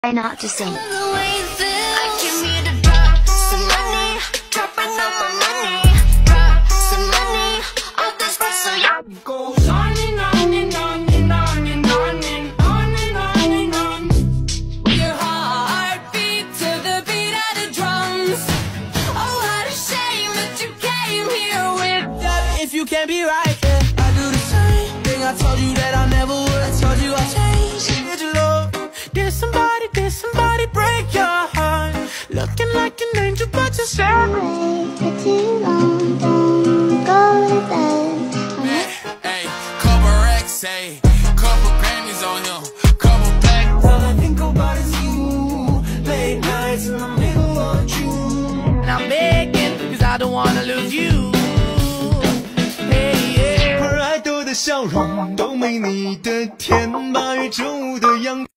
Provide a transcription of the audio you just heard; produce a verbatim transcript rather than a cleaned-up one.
Try not to sing. Goes on and on and on and on and on and on and on and on. Your heart beat to the beat of the drums. Oh, what a shame that you came here with that. If you can't be right, yeah, I do the same thing. I told you that I never would. I told you I'd change. Did you love? Did somebody, did somebody break your heart? Looking like an angel, but you're sad. For too long, don't go to bed. Say, couple Grammys on him, couple black. All I think about is you. Late nights in the middle of June. And I'm begging, cause I don't wanna lose you. Hey, yeah. 而爱豆的笑容都没你的甜，八月正午的阳